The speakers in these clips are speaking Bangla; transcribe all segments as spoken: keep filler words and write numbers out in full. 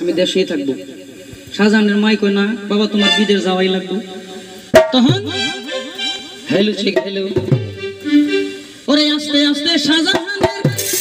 আমি দেশেই থাকবো। শাহজাহানের মাই কই না বাবা তোমার বিদেশ যাওয়াই লাগবে। তখন হ্যালো ঠিক হ্যালো ওরে আস্তে আস্তে শাহজাহানের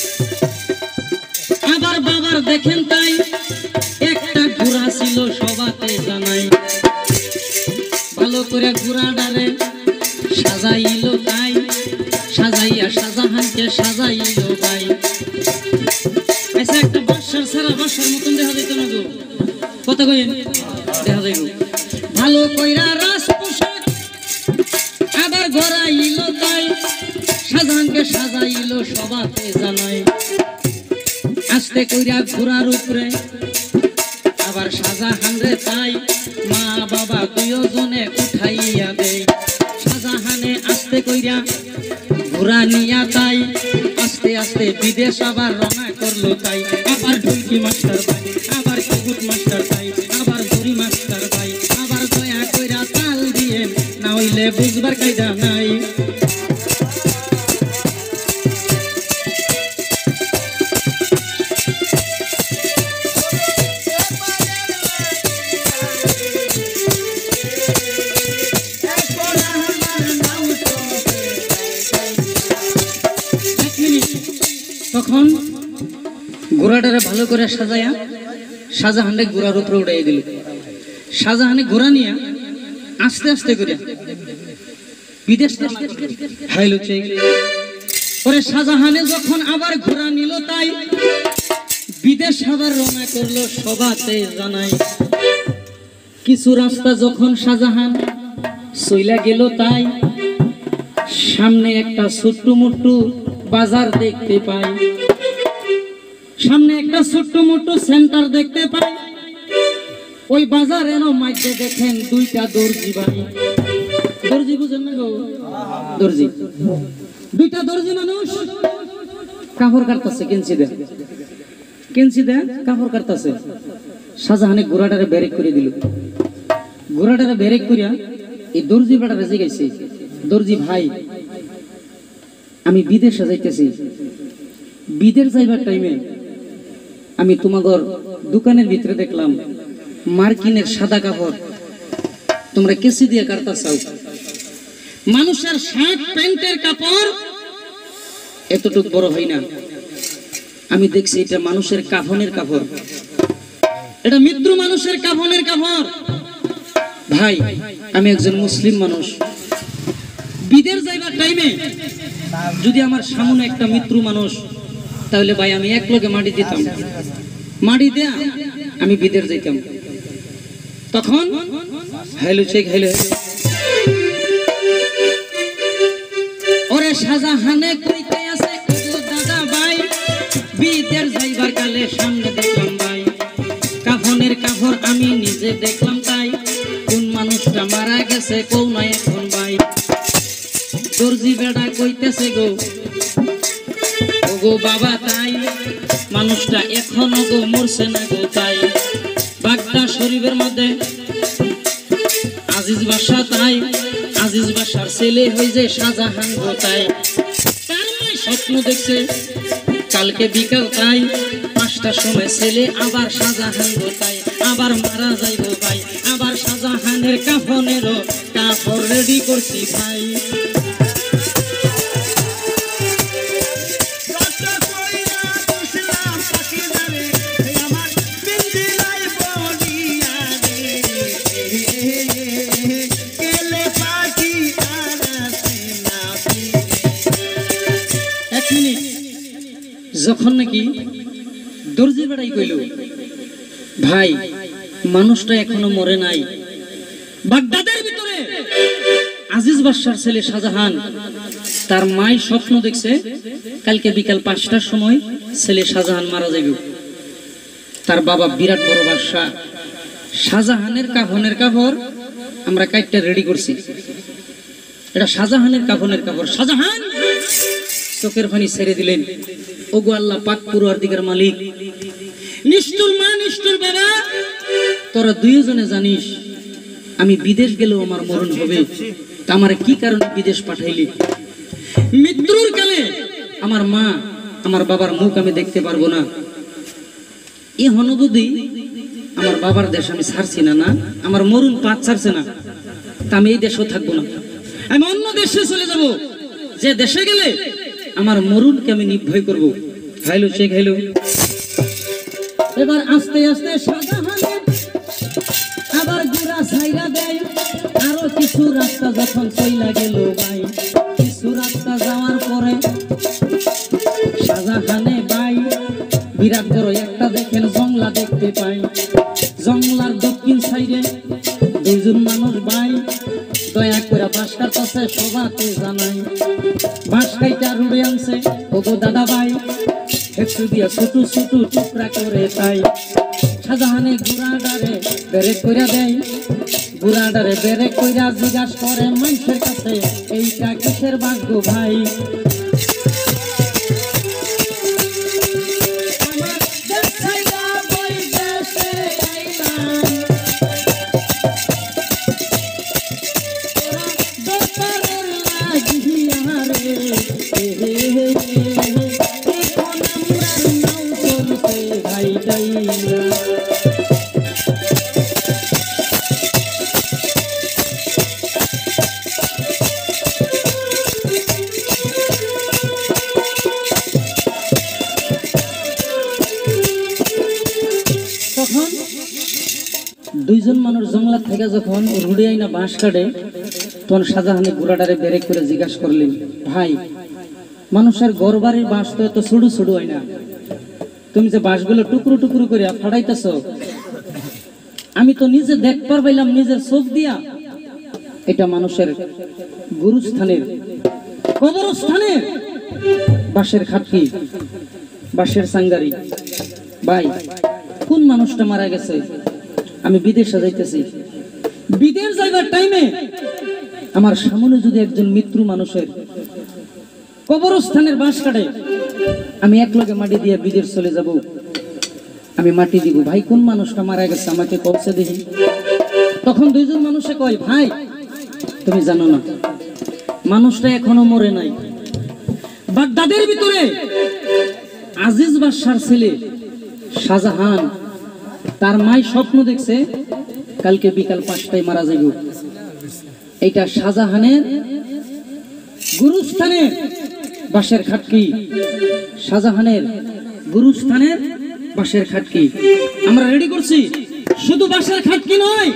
আবার বাবার দেখেন তাই একটা ঘোড়া ছিল সবাতে জানাই, ভালো করে ঘোড়াটারে সাজাইল তাই, সাজাইয়া শাহজাহানকে সাজাইল ভাই। আচ্ছা একটা বাসার সারা বাসার মতন দেখা যাইতো না গো, কথা কই দেখা যাইব। ভালো কইরা রাস পোশাক আবার ঘোরাইল তাই, শাহজাহানকে সাজাইল সবাতে জানাই, আস্তে কইরা ঘোড়ার উপরে আবার শাহজাহান রে তাই মা বাবা দুইজনে উঠাইয়া দেয়। শাহজাহানে আস্তে কইরা ঘোড়া নিয়া তাই আস্তে আস্তে বিদেশ আবার রওনা করলো তাই। আবার ঢুলকি মাস্টার ভাই, আবার কুকুট মাস্টার ভাই, আবার ঘুরি মাস্টার ভাই, আবার দয়া কইরা তাল দিয়ে না হইলে বুঝবার কায়দা নাই। তখন ঘোড়াটারে ভালো করে সাজায়া শাহজাহানে ঘোড়ার উপরে উঠাই দিল। শাহজাহানে ঘোড়া নিয়ে আস্তে আস্তে করে বিদেশ হাইলো পরে শাহজাহানে যখন আবার ঘোড়া নিল তাই বিদেশ আবার রওনা করলো সবাতে জানাই। কিছু রাস্তা যখন শাহজাহান চইলা গেল তাই সামনে একটা ছোট্ট মোট্টু বাজার দেখতে পাই, সামনে একটা ছোট্ট মোট্টু সেন্টার দেখতে পাই। ওই বাজারের মধ্যে দেখেন দুইটা দর্জি ভাই, দর্জি বুঝেন না গো, দর্জি দুইটা দর্জি মানুষ কাপড় কাটতেছে, কেঞ্চি দেয় কেঞ্চি দেয় কাপড় কাটতেছে। শাহজাহানে ঘোড়াটারে ব্রেক করে দিল, ঘোড়াটারে ব্রেক করিয়া এই দর্জি বেটারে জিগাইছে, দর্জি ভাই আমি বিদেশে যাইতেছি, বিদেশ যাইবার টাইমে আমি তোমাগর দোকানের ভিতরে দেখলাম মার্কিনের সাদা কাপড় তোমরা কেসি দিয়ে কাটতা চাও, মানুষের শার্ট প্যান্টের কাপড় এতটুক বড় হয় না, আমি দেখছি এটা মানুষের কাফনের কাপড়, এটা মৃত্যু মানুষের কাফনের কাপড়। ভাই আমি একজন মুসলিম মানুষ, বিদেশ যাইবার টাইমে যদি আমার সামনে একটা মৃত্যু মানুষ তাহলে ভাই আমি এক লগে মাটি দিতাম, মাটি দেয়া আমি বিদেশ যাইতাম। তখন হ্যালো চেক হ্যালো ওরে শাহজাহানে কইতে আছে দাদা ভাই বিদেশ যাইবার কালে সামনে দেখলাম ভাই কাফনের কাপড় আমি নিজে দেখলাম তাই, কোন মানুষটা মারা গেছে কোন নয় এখন ভাই। দর্জি বেড়া কইতেছে গো ও গো বাবা তাই মানুষটা এখনো গো মরছে না গো তাই। বাগদা শরীফের মধ্যে আজিজ বাদশা তাই, আজিজ বাদশার ছেলে হয়ে যায় শাহজাহান গো তাই। তার মাই স্বপ্ন দেখছে কালকে বিকাল তাই পাঁচটার সময় ছেলে আবার শাহজাহান গো তাই আবার মারা যাইব ভাই। আবার শাহজাহানের কাফনেরও কাপড় রেডি করছি ভাই। যখন নাকি দর্জি বেড়াই কইল ভাই মানুষটা এখনো মরে নাই, বাগদাদের ভিতরে আজিজ বাদশার ছেলে শাহজাহান তার মাই স্বপ্ন দেখছে কালকে বিকাল পাঁচটার সময় ছেলে শাহজাহান মারা যাবে। তার বাবা বিরাট বড় বাদশা, শাহজাহানের কাফনের কাপড় আমরা কাইটটা রেডি করছি, এটা শাহজাহানের কাফনের কাপড়। শাহজাহান চোখের পানি ছেড়ে দিলেন, ওগো আল্লাহ পাক পরওয়ারদিগার মালিক, নিষ্ঠুর মা নিষ্ঠুর বাবা তোরা দুইজনে জানিস আমি বিদেশ গেলেও আমার মরণ হবে, তা আমার কি কারণে বিদেশ পাঠাইলি? মৃত্যুর কালে আমার মা আমার বাবার মুখ আমি দেখতে পারবো না। এই অনুভূতি আমার বাবার দেশ আমি ছাড়ছি না, না আমার মরুন পাত ছাড়ছে না, তা আমি এই দেশেও থাকবো না, আমি অন্য দেশে চলে যাব, যে দেশে গেলে আমার মরুনকে আমি নির্ভয় করবো। খাইলো সে খাইলো। এবার আস্তে আস্তে শাহজাহানে আবার গুড়া ছাইরা দেয়, আরো কিছু রাস্তা যখন চইলা গেল ভাই, কিছু রাস্তা যাওয়ার পরে শাহজাহানে ভাই বিরাট বড় একটা দেখেন জংলা দেখতে পাই। জংলার দক্ষিণ সাইডে দুইজন মানুষ ভাই দয়া করে বাঁশ কাটছে, সবাতে জানাই বাঁশ কাইটা রুড়ে আনছে, ওগো দাদা ভাই একটু দিয়া ছোট ছোট টুকরা করে তাই। শাহজাহানে গুড়া ডারে বেরেক কইরা দেয়, গুড়া ডারে বেরেক কইরা জিজ্ঞাসা করে মানুষের কাছে এইটা কিসের ভাগ্য ভাই। দুইজন মানুষ জঙ্গলা থেকে যখন রুড়ি আইনা বাঁশ কাটে, তখন শাহজাহানে ঘোড়াটারে বেরেক করে জিজ্ঞাসা করলেন, ভাই মানুষের ঘর বাড়ির বাঁশ তো এত ছুড়ু ছুড়ু হয় না, তুমি যে বাঁশগুলো টুকরো টুকরো করে ফাটাইতেছ, আমি তো নিজে দেখবার পাইলাম নিজের চোখ দিয়া, এটা মানুষের গুরুস্থানের কবরস্থানের বাঁশের খাটকি, বাঁশের সাঙ্গারি। ভাই কোন মানুষটা মারা গেছে, আমি বিদেশে যাইতেছি, বিদেশ যাইবার টাইমে আমার সামনে যদি একজন মৃত্যু মানুষের কবরস্থানের বাঁশ কাটে, আমি এক লগে মাটি দিয়ে বিদেশ চলে যাব, আমি মাটি দিব। ভাই কোন মানুষটা মারা গেছে আমাকে পৌঁছে দিই। তখন দুইজন মানুষে কয়, ভাই তুমি জানো না মানুষটা এখনো মরে নাই, বাগদাদের ভিতরে আজিজ বাদশার ছেলে শাহজাহান, তার মাই স্বপ্ন দেখছে কালকে বিকাল পাঁচটায় মারা যাইব। এইটা শাহজাহানের গুরুস্থানের বাঁশের খাটকি, শাহজাহানের গুরুস্থানের বাঁশের খাটকি আমরা রেডি করছি। শুধু বাঁশের খাটকি নয়,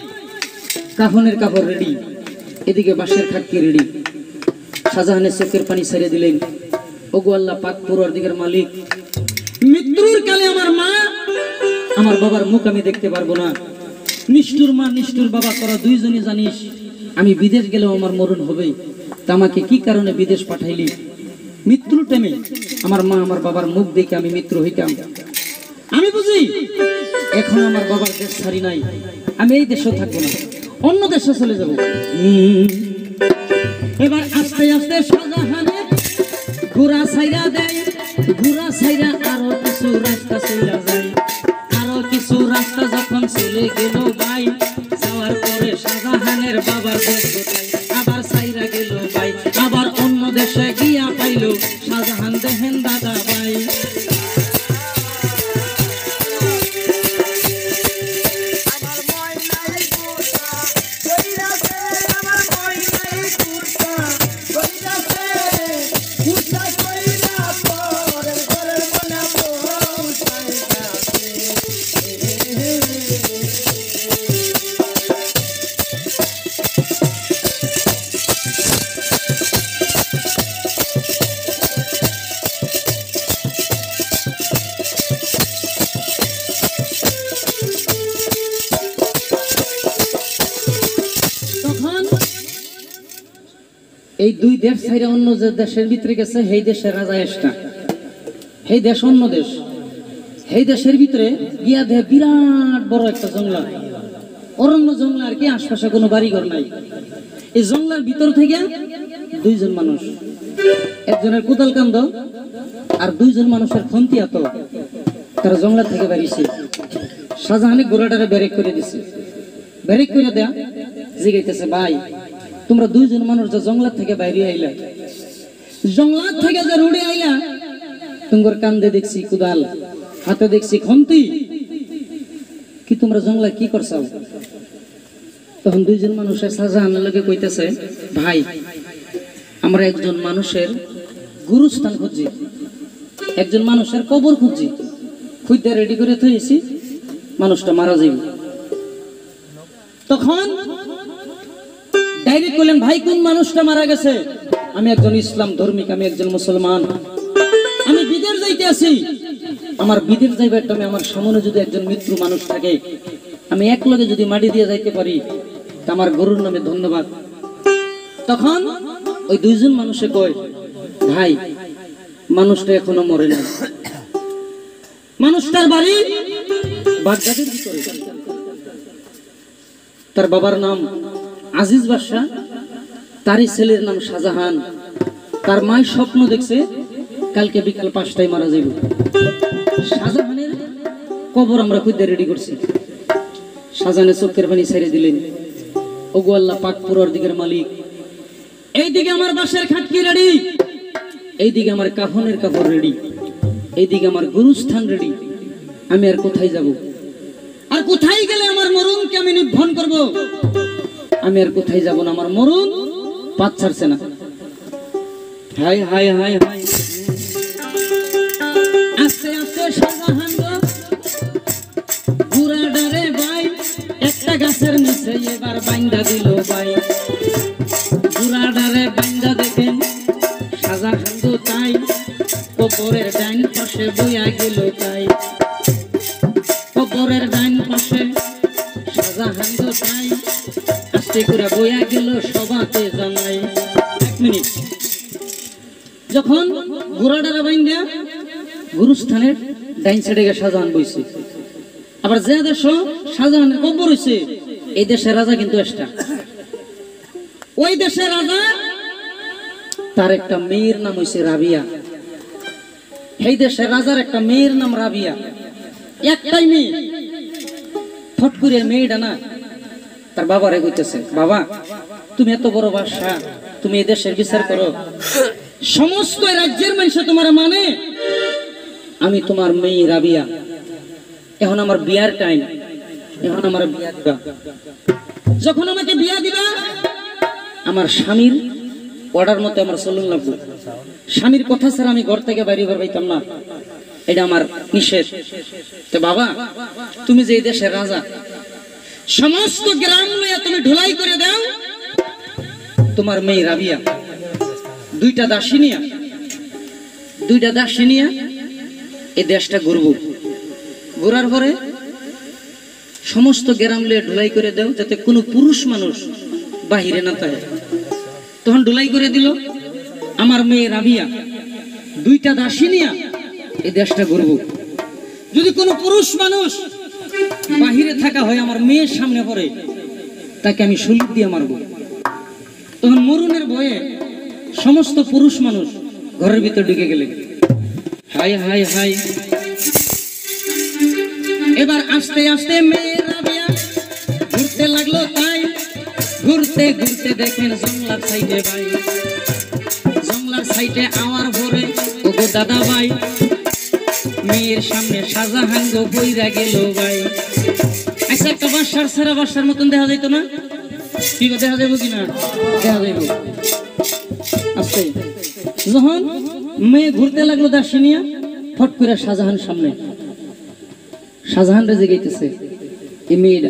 কাফনের কাপড় রেডি, এদিকে বাঁশের খাটকি রেডি। শাহজাহানের চোখের পানি ছেড়ে দিলেন, ওগো আল্লাহ পাক পরওয়ারদিগার মালিক, মৃত্যুর কালে আমার মা আমার বাবার মুখ আমি দেখতে পারবো না, নিষ্ঠুর মা নিষ্ঠুর বাবা তোরা দুইজনই জানিস আমি বিদেশ গেলেও আমার মরণ হবে, তা আমাকে কি কারণে বিদেশ পাঠাইলি? মৃত্যুর টাইমে আমার মা আমার বাবার মুখ দেখে আমি মৃত্যু হইতাম। আমি বুঝি এখন আমার বাবার দেশ ছাড়ি নাই, আমি এই দেশেও থাকবো না, অন্য দেশে চলে যাব। এবার আস্তে আস্তে শাহজাহানের ঘোড়া ছাইরা দেয়, ঘোড়া ছাইরা আরো কিছু রাস্তা চলে যায়, আরো কিছু রাস্তা যখন চলে গেল ভাই, যাওয়ার পরে শাহজাহানের বাবার দেশ কোথায় আবার ছাইরা গেল ভাই, আবার অন্য দেশে গিয়া পাইল শাহজাহান দেখেন দাদা ভাই। এই দুই দেশ ছাইরা অন্য যে দেশের ভিতরে গেছে, সেই দেশের রাজা এসটা, সেই দেশ অন্য দেশ, সেই দেশের ভিতরে গিয়া দেয় বিরাট বড় একটা জঙ্গলা, অরণ্য জঙ্গলা আর কি, আশপাশে কোনো বাড়িঘর নাই। এই জঙ্গলার ভিতর থেকে দুইজন মানুষ, একজনের কোদাল কান্দ আর দুইজন মানুষের খন্তি এত, তারা জঙ্গলা থেকে বেরিয়েছে। শাহজাহানে ঘোড়াটারে ব্যারেক করে দিছে, ব্যারেক করে দেয়া জিগাইতেছে, ভাই তোমরা দুইজন মানুষ যে জঙ্গলা থেকে বাইরে আইলা, জঙ্গলা থেকে যে রুড়ে আইলা, তোমার কান্দে দেখছি কুদাল, হাতে দেখছি খন্তি, কি তোমরা জঙ্গলা কি করছাও? তখন দুইজন মানুষের শাহজাহানের লগে কইতেছে, ভাই আমরা একজন মানুষের গুরুস্থান খুঁজি, একজন মানুষের কবর খুঁজি, খুঁজতে রেডি করে থইছি, মানুষটা মারা যাইব। তখন ডাইরেক্ট বললেন, ভাই কোন মানুষটা মারা গেছে? আমি একজন ইসলাম ধর্মিক, আমি একজন মুসলমান, আমি বিদেশ যাইতে আছি। আমার বিদেশ যাইবার টাইমে আমার সামনে যদি একজন মৃত্যু মানুষ থাকে, আমি এক লগে যদি মাটি দিয়ে যাইতে পারি, তা আমার গরুর নামে ধন্যবাদ। তখন ওই দুইজন মানুষে কয়, ভাই মানুষটা এখনো মরে না, মানুষটার বাড়ি বাগদাদের ভিতরে, তার বাবার নাম আজিজ বাদশা, তারই ছেলের নাম শাহজাহান। তার মায়ের স্বপ্ন দেখছে কালকে বিকাল পাঁচটায় মারা যাইব। শাহজাহানের কবর আমরা খুঁজতে রেডি করছি। শাহজাহানের চোখের পানি ছেড়ে দিলেন, ওগো আল্লাহ পাক পুরার দিকের মালিক, এইদিকে আমার বাসের খাটকি রেডি, এইদিকে আমার কাফনের কাপড় রেডি, এইদিকে আমার গুরুস্থান রেডি, আমি আর কোথায় যাব? আর কোথায় গেলে আমার মরণকে আমি নির্ভন করব? আমি আর কোথায় যাব না, আমার মরণ পাত ছাড়ছে না। হাই হাই হাই হাই আস্তে আস্তে শাহজাহান ঘুরা ডারে ভাই একটা গাছের নিচে এবার বাইন্দা দিল ভাই। ঘুরা ডারে বাইন্দা দেখেন শাহজাহান তো তাই কবরের ডাইন পাশে বইয়া গেল তাই। কবরের ডাইন পাশে শাহজাহান তো তাই আস্তে করে বইয়া গেল সবাতে জানাই। এক মিনিট, যখন ঘোড়া ডারা বাইন্দা গুরুস্থানের ডাইন সাইডে গিয়ে শাহজাহান বইছে, আবার যে দেশ শাহজাহানের কবর হইছে এই দেশের রাজা কিন্তু একটা, ওই দেশের রাজা তার একটা মেয়ের নাম হইছে রাবিয়া। এই দেশের রাজার একটা মেয়ের নাম রাবিয়া, একটাই মেয়ে। ফট করে মেয়েটা না তার বাবারে কইতেছে, বাবা তুমি এত বড় বাদশা, তুমি এই দেশের বিচার করো, সমস্ত রাজ্যের মানুষ তোমার মানে, আমি তোমার মেয়ে রাবিয়া, এখন আমার বিয়ার টাইম, এখন আমার বিয়া দিবা। যখন আমাকে বিয়া দিবা আমার স্বামীর অর্ডার মতো আমার চলন লাগবে, স্বামীর কথা ছাড়া আমি ঘর থেকে বাইরে বের হইতাম না, এটা আমার নিষেধ। তো বাবা তুমি যে এই দেশের রাজা, সমস্ত গ্রাম লইয়া তুমি ঢোলাই করে দাও তোমার মেয়ে রাবিয়া, দুইটা দাসী নিয়া দুইটা দাসী নিয়া এই দেশটা ঘুরব, ঘোরার পরে সমস্ত গ্রাম লইয়া ঢোলাই করে দাও যাতে কোনো পুরুষ মানুষ বাহিরে না থাকে। তখন ঢোলাই করে দিল, আমার মেয়ে রাবিয়া দুইটা দাসী নিয়া এই দেশটা ঘুরব, যদি কোনো পুরুষ মানুষ বাহিরে থাকা হয় আমার মেয়ের সামনে পড়ে তাকে আমি শরীর দিয়ে মারব। তখন মরুনের ভয়ে সমস্ত পুরুষ মানুষ ঘরের ভিতরে ঢুকে গেলেন। হাই হাই হাই এবার আস্তে আস্তে মেয়ে রাবিয়া ঘুরতে লাগলো তাই, ঘুরতে ঘুরতে দেখেন জংলার সাইডে ভাই, জংলার সাইডে আওয়ার ভরে ওগো দাদা ভাই, মেয়ের সামনে শাহজাহান গো বইরা গেল ভাই। আচ্ছা একটা বাসার সারা বাসার মতন দেখা যাইতো না? কি দেখা যাইব কিনা? দেখা যাইব। আস্তে যখন মেয়ে ঘুরতে লাগলো দার্শিনিয়া, ফট করে শাহজাহান সামনে, শাহজাহান রেজে গাইতেছে এই মেয়েটা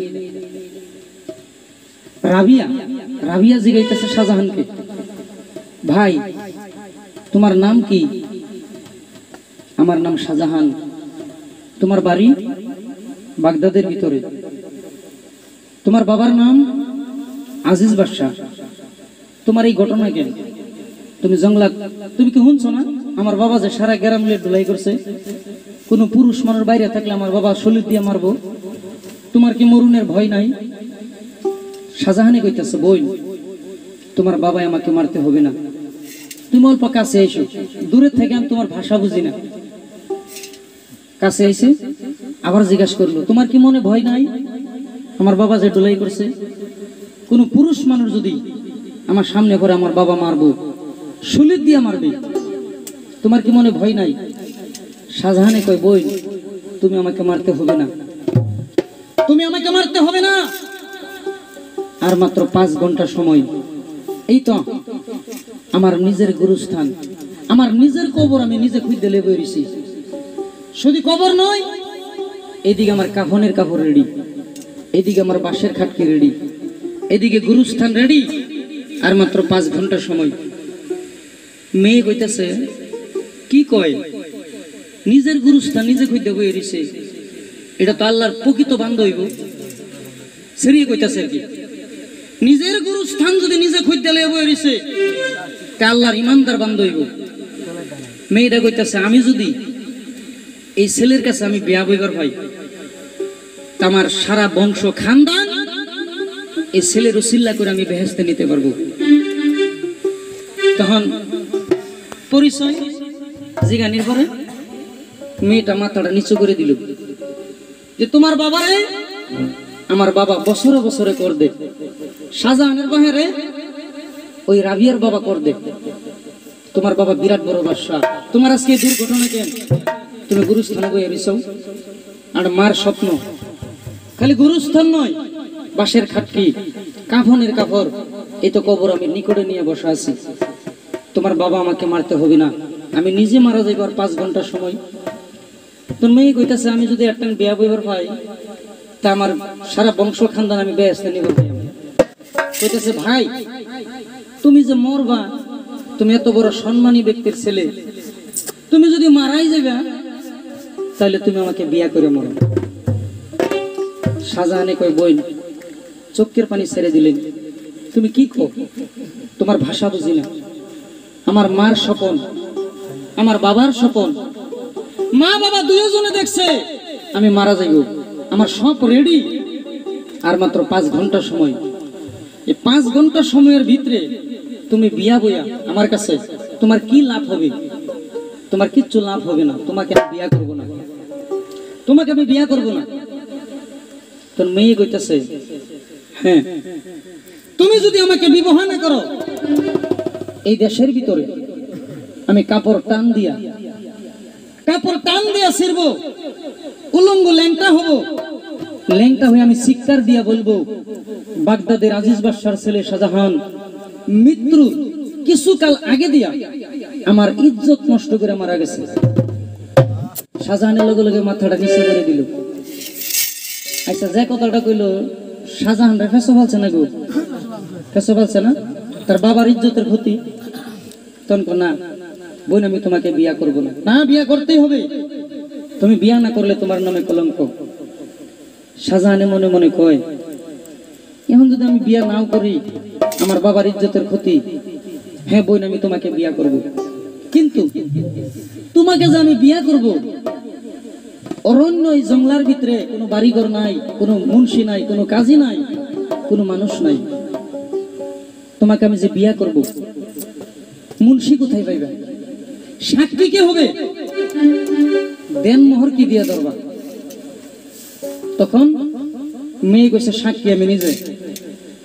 রাবিয়া, রাবিয়া জিগাইতেছে শাহজাহানকে, ভাই তোমার নাম কি? আমার নাম শাহজাহান, তোমার বাড়ি বাগদাদের ভিতরে, তোমার বাবার নাম আজিজ বাদশা, তোমার এই ঘটনা কেন? তুমি জংলা, তুমি কি শুনছো না আমার বাবা যে সারা গ্রাম লিয়ে ধুলাই করছে, কোন পুরুষ মানুষ বাইরে থাকলে আমার বাবা শরীর দিয়ে মারবো, তোমার কি মরুনের ভয় নাই? শাহজাহানি কইতেছে, বই তোমার বাবা আমাকে মারতে হবে না, তুমি অল্প কাছে এসো, দূরে থেকে আমি তোমার ভাষা বুঝি না। কাছে এসে আবার জিজ্ঞাসা করলো, তোমার কি মনে ভয় নাই? আমার বাবা যে ডোলাই করছে, কোন পুরুষ মানুষ যদি আমার সামনে করে আমার বাবা মারবো, শরীর দিয়ে মারবে, তোমার কি মনে ভয় নাই? শাহজাহানে কয়, বই তুমি আমাকে মারতে হবে না, তুমি আমাকে মারতে হবে না। আর মাত্র পাঁচ ঘন্টা সময়। এই তো আমার নিজের গুরুস্থান, আমার নিজের কবর আমি নিজে খুঁজতে লেগে রয়েছি। শুধু কবর নয়, এদিকে আমার কাফনের কাপড় রেডি, এদিকে আমার বাঁশের খাটকি রেডি, এদিকে গুরুস্থান রেডি। আর মাত্র পাঁচ ঘন্টা সময়। মেয়ে কইতেছে কি কয়, নিজের গুরুস্থান নিজে খুঁজতে বয়ে রয়েছে, এটা তো আল্লাহর প্রকৃত বান্ধব। সেরিয়ে কইতেছে আর কি, নিজের গুরুস্থান যদি নিজে খুঁজতে লেগে বয়ে রয়েছে তা আল্লাহর ইমানদার বান্ধব। মেয়েটা কইতেছে আমি যদি এই ছেলের কাছে আমি বিয়া বইবার ভাই, তা আমার সারা বংশ খানদান এই ছেলের উসিল্লা করে আমি বেহেশতে নিতে পারবো। তখন পরিচয় জিগানির পরে মেয়েটা মাথাটা নিচু করে দিল যে তোমার বাবারে আমার বাবা বছরে বছরে কর দে, শাহজাহানের বাহিরে ওই রাবিয়ার বাবা কর দে, তোমার বাবা বিরাট বড় বাদশা, তোমার আজকে দুর্ঘটনা কেন, তুমি গুরুস্থানে বইয়ে রইছো। আর মার স্বপ্ন খালি গুরুস্থান নয়, বাঁশের খাটকি, কাফনের কাপড়, এই তো কবর আমি নিকটে নিয়ে বসে আছি। তোমার বাবা আমাকে মারতে হবে না, আমি নিজে মারা যাইবার পাঁচ ঘন্টার সময়। তোর মেয়ে কইতাছে আমি যদি একটা বিয়া বইবার পাই তা আমার সারা বংশ খানদান আমি বেহেশতে নিব। কইতাছে ভাই তুমি যে মরবা, তুমি এত বড় সম্মানী ব্যক্তির ছেলে, তুমি যদি মারাই যাবে তাহলে তুমি আমাকে বিয়া করে মরো। শাহজাহানে কয় বই চোখের পানি ছেড়ে দিলেন, তুমি কি কো, তোমার ভাষা বুঝি না। আমার মার স্বপন, আমার বাবার স্বপন, মা বাবা দুইজনে দেখছে আমি মারা যাইব, আমার সব রেডি। আর মাত্র পাঁচ ঘন্টা সময়, এই পাঁচ ঘন্টা সময়ের ভিতরে তুমি বিয়া বইয়া আমার কাছে, তোমার কি লাভ হবে? তোমার কিচ্ছু লাভ হবে না, তোমাকে আমি বিয়া করবো না, তোমাকে আমি বিয়া করবো না। তোর মেয়ে কইতাছে হ্যাঁ, তুমি যদি আমাকে বিবাহ না করো এই দেশের ভিতরে আমি কাপড় টান দিয়া কাপড় টান দিয়া ছিড়বো, উলঙ্গ ল্যাংটা হব, ল্যাংটা হয়ে আমি চিৎকার দিয়া বলবো বাগদাদের আজিজ বাদশার ছেলে শাহজাহান মৃত্যু কিছুকাল আগে দিয়া আমার ইজ্জত নষ্ট করে মারা গেছে। শাহজাহানের লগে লগে মাথাটা নিচু করে দিল। আচ্ছা যে কথাটা কইলো শাহজাহান রে ফেসো বলছে না গো, ফেসো বলছে না, তার বাবার ইজ্জতের ক্ষতি। তখন না বোন আমি তোমাকে বিয়া করবো না। না বিয়া করতেই হবে, তুমি বিয়া না করলে তোমার নামে কলঙ্ক। শাহজাহানে মনে মনে কয় এখন যদি আমি বিয়া নাও করি আমার বাবার ইজ্জতের ক্ষতি। হ্যাঁ বোন আমি তোমাকে বিয়া করব, কিন্তু তোমাকে যে আমি বিয়া করব অরণ্য এই জঙ্গলার ভিতরে কোনো বাড়িঘর নাই, কোনো মুন্সি নাই, কোনো কাজী নাই, কোনো মানুষ নাই। তোমাকে আমি যে বিয়া করব মুন্সি কোথায় পাইবা? সাক্ষী কে হবে? দেন মোহর কি দিয়া দরবা? তখন মেয়ে কইছে সাক্ষী আমি নিজে।